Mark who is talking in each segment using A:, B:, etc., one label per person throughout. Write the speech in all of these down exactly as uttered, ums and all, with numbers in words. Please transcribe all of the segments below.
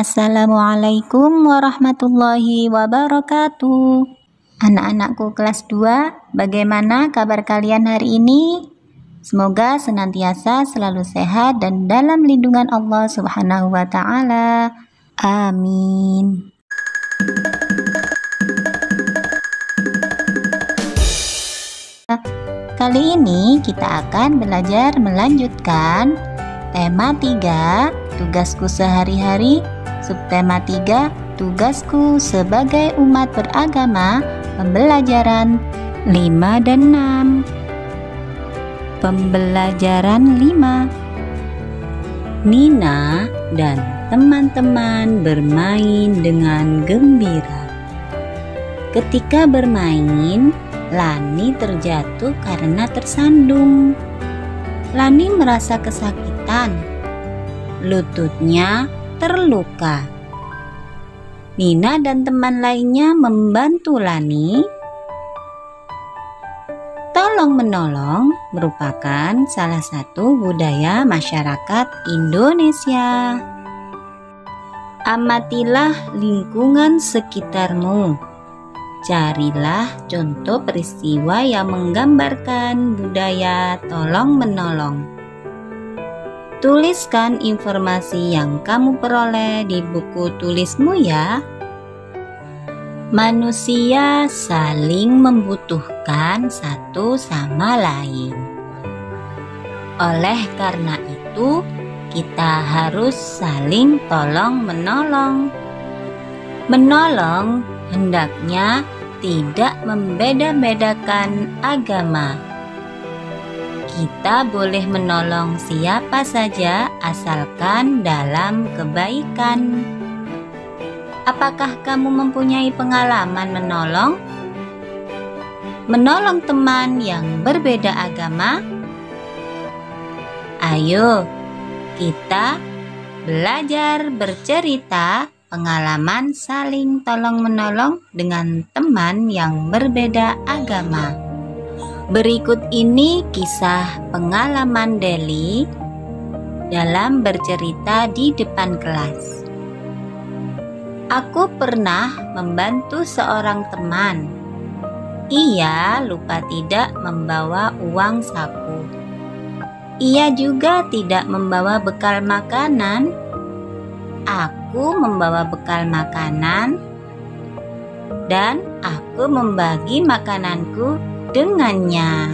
A: Assalamualaikum warahmatullahi wabarakatuh. Anak-anakku kelas dua, bagaimana kabar kalian hari ini? Semoga senantiasa selalu sehat dan dalam lindungan Allah Subhanahu wa Ta'ala. Amin. Kali ini kita akan belajar melanjutkan tema tiga, tugasku sehari-hari, subtema tiga, tugasku sebagai umat beragama, pembelajaran lima dan enam. Pembelajaran lima. Nina dan teman-teman bermain dengan gembira. Ketika bermain, Lani terjatuh karena tersandung. Lani merasa kesakitan. Lututnya terluka. Nina dan teman lainnya membantu Lani. Tolong-menolong merupakan salah satu budaya masyarakat Indonesia. Amatilah lingkungan sekitarmu. Carilah contoh peristiwa yang menggambarkan budaya tolong-menolong. Tuliskan informasi yang kamu peroleh di buku tulismu ya. Manusia saling membutuhkan satu sama lain. Oleh karena itu, kita harus saling tolong-menolong. Menolong hendaknya tidak membeda-bedakan agama. Kita boleh menolong siapa saja asalkan dalam kebaikan. Apakah kamu mempunyai pengalaman menolong? Menolong teman yang berbeda agama? Ayo, kita belajar bercerita pengalaman saling tolong-menolong dengan teman yang berbeda agama. Berikut ini kisah pengalaman Deli dalam bercerita di depan kelas. Aku pernah membantu seorang teman. Ia lupa tidak membawa uang saku. Ia juga tidak membawa bekal makanan. Aku membawa bekal makanan dan aku membagi makananku dengannya.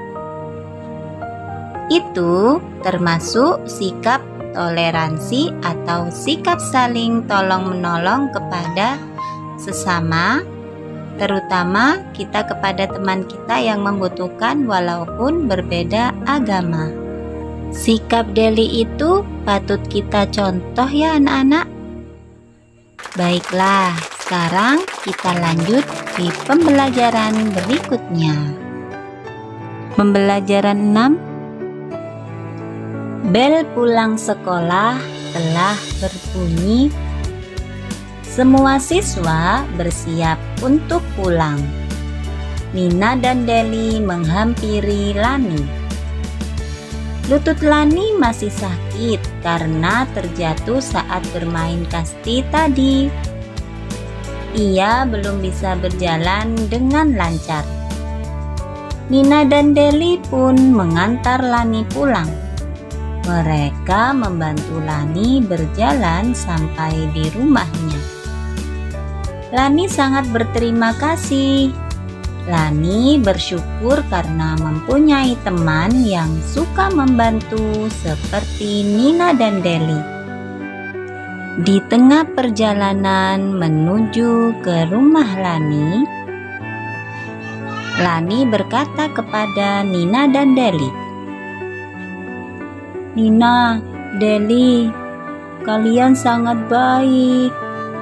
A: Itu termasuk sikap toleransi atau sikap saling tolong-menolong kepada sesama, terutama kita kepada teman kita yang membutuhkan walaupun berbeda agama. Sikap Deli itu patut kita contoh ya anak-anak. Baiklah, sekarang kita lanjut di pembelajaran berikutnya. Pembelajaran enam. Bel pulang sekolah telah berbunyi. Semua siswa bersiap untuk pulang. Nina dan Deli menghampiri Lani. Lutut Lani masih sakit karena terjatuh saat bermain kasti tadi. Ia belum bisa berjalan dengan lancar. Nina dan Deli pun mengantar Lani pulang. Mereka membantu Lani berjalan sampai di rumahnya. Lani sangat berterima kasih. Lani bersyukur karena mempunyai teman yang suka membantu seperti Nina dan Deli. Di tengah perjalanan menuju ke rumah Lani, Lani berkata kepada Nina dan Deli, "Nina, Deli, kalian sangat baik."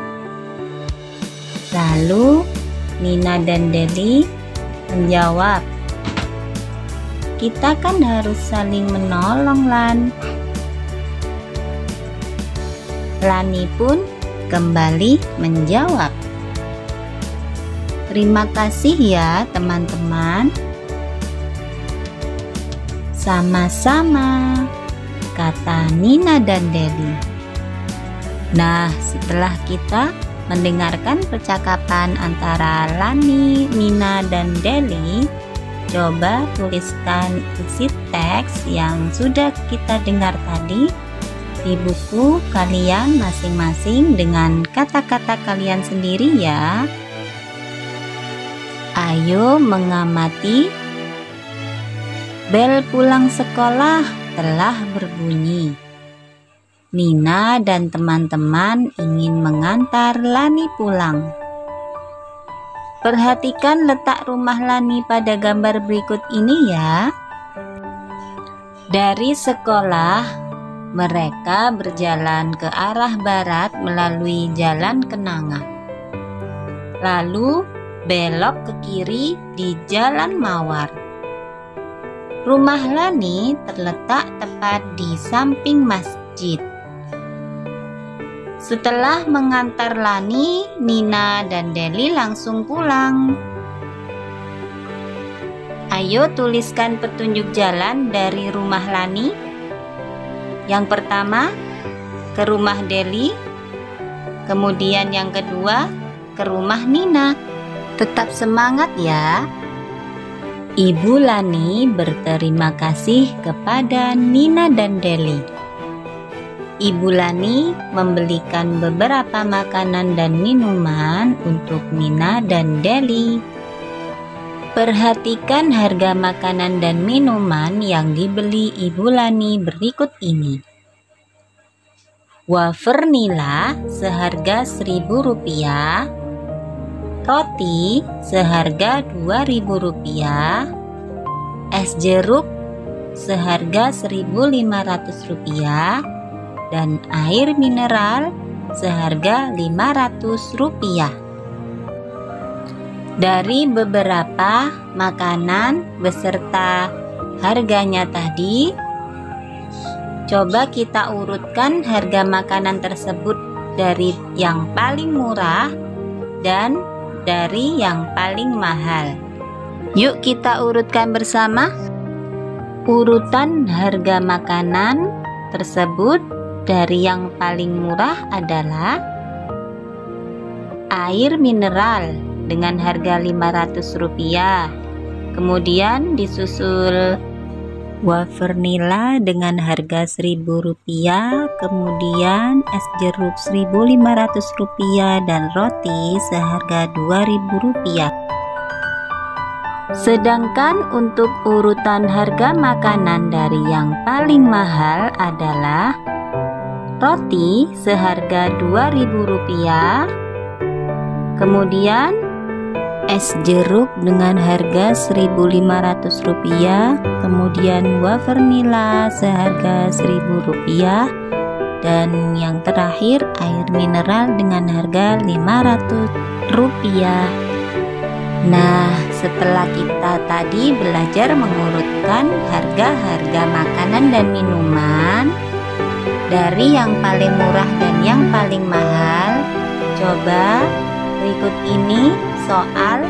A: Lalu Nina dan Deli menjawab, "Kita kan harus saling menolong, Lan." Lani pun kembali menjawab, "Terima kasih ya teman-teman." "Sama-sama," kata Nina dan Deli. Nah, setelah kita mendengarkan percakapan antara Lani, Nina, dan Deli, coba tuliskan isi teks yang sudah kita dengar tadi di buku kalian masing-masing dengan kata-kata kalian sendiri ya. Ayo mengamati. Bel pulang sekolah telah berbunyi. Nina dan teman-teman ingin mengantar Lani pulang. Perhatikan letak rumah Lani pada gambar berikut ini ya. Dari sekolah, mereka berjalan ke arah barat melalui Jalan Kenanga. Lalu belok ke kiri di Jalan Mawar. Rumah Lani terletak tepat di samping masjid. Setelah mengantar Lani, Nina dan Deli langsung pulang. Ayo tuliskan petunjuk jalan dari rumah Lani. Yang pertama, ke rumah Deli. Kemudian yang kedua, ke rumah Nina. Tetap semangat ya. Ibu Lani berterima kasih kepada Nina dan Deli. Ibu Lani membelikan beberapa makanan dan minuman untuk Nina dan Deli. Perhatikan harga makanan dan minuman yang dibeli Ibu Lani berikut ini. Wafer nila seharga seribu rupiah, roti seharga dua ribu rupiah, es jeruk seharga seribu lima ratus rupiah, dan air mineral seharga lima ratus rupiah. Dari beberapa makanan beserta harganya tadi, coba kita urutkan harga makanan tersebut dari yang paling murah dan dari yang paling mahal. Yuk kita urutkan bersama. Urutan harga makanan tersebut dari yang paling murah adalah air mineral dengan harga lima ratus rupiah. Kemudian disusul wafer nila dengan harga seribu rupiah, kemudian es jeruk seribu lima ratus rupiah dan roti seharga dua ribu rupiah. Sedangkan untuk urutan harga makanan dari yang paling mahal adalah roti seharga dua ribu rupiah, kemudian es jeruk dengan harga seribu lima ratus rupiah, kemudian wafer nila seharga seribu rupiah, dan yang terakhir air mineral dengan harga lima ratus rupiah. Nah, setelah kita tadi belajar mengurutkan harga-harga makanan dan minuman dari yang paling murah dan yang paling mahal, coba berikut ini soal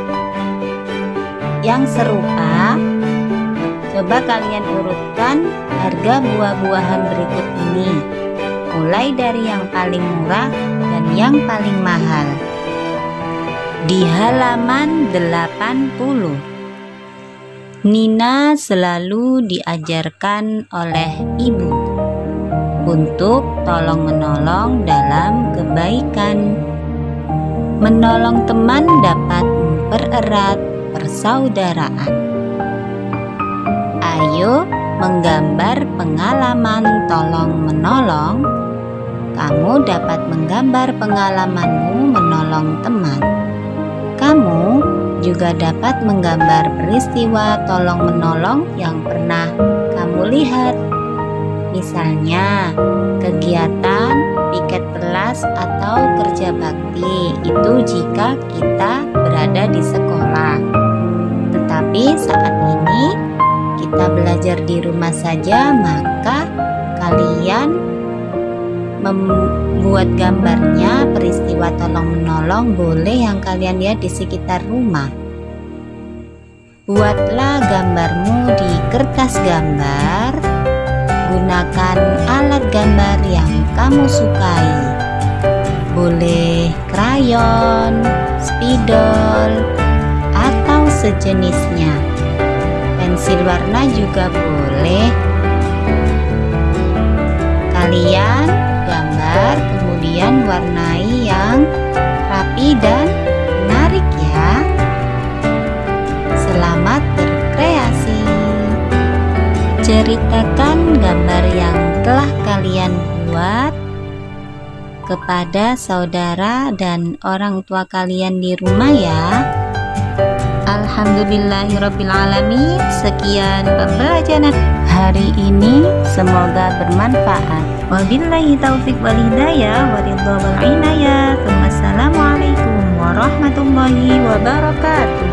A: yang serupa. Coba kalian urutkan harga buah-buahan berikut ini, mulai dari yang paling murah dan yang paling mahal. Di halaman delapan puluh, Nina selalu diajarkan oleh ibu untuk tolong-menolong dalam kebaikan. Menolong teman dapat mempererat persaudaraan. Ayo menggambar pengalaman tolong-menolong. Kamu dapat menggambar pengalamanmu menolong teman. Kamu juga dapat menggambar peristiwa tolong-menolong yang pernah kamu lihat. Misalnya, kegiatan piket kelas atau kerja bakti itu jika kita berada di sekolah. Tetapi saat ini kita belajar di rumah saja, maka kalian membuat gambarnya peristiwa tolong-menolong boleh yang kalian lihat di sekitar rumah. Buatlah gambarmu di kertas gambar. Gunakan alat gambar yang kamu sukai. Boleh krayon, spidol, atau sejenisnya. Pensil warna juga boleh. Kalian gambar kemudian warnai yang rapi dan menarik ya. Selamat berkreasi. Ceritakan gambar yang telah kalian buat kepada saudara dan orang tua kalian di rumah ya. Alhamdulillahirrabbilalamin. Sekian pembelajaran hari ini, semoga bermanfaat. Wabillahi taufiq wal hidayah, waridho wal inayah. Wassalamualaikum warahmatullahi wabarakatuh.